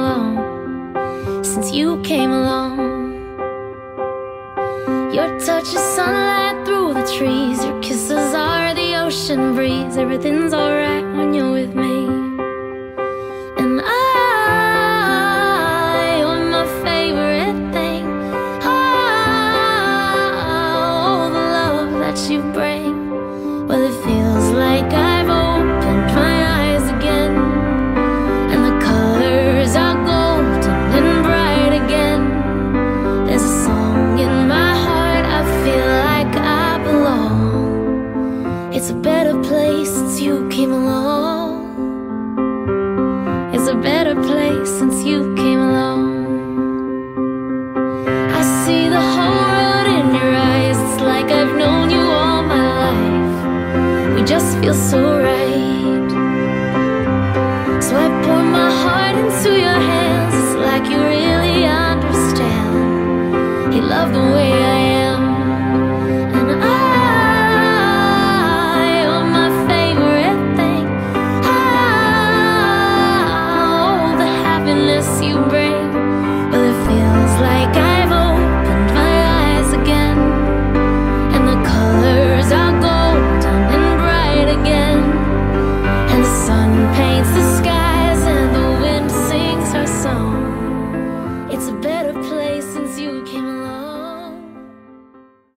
along, since you came along. Your touch is sunlight through the trees, your kisses are the ocean breeze. Everything's alright when you're with me. And you're my favorite thing. Oh, the love that you bring. Well, it feels like I've opened my eyes again, and the colors are golden and bright again. There's a song in my heart, I feel like I belong. It's a better place since you came along. It's a better place since you came along. I see the whole world in your eyes. It's like I've known you all my life. We just feel so right. So I pour my heart into your hands. It's like you really understand. You love the way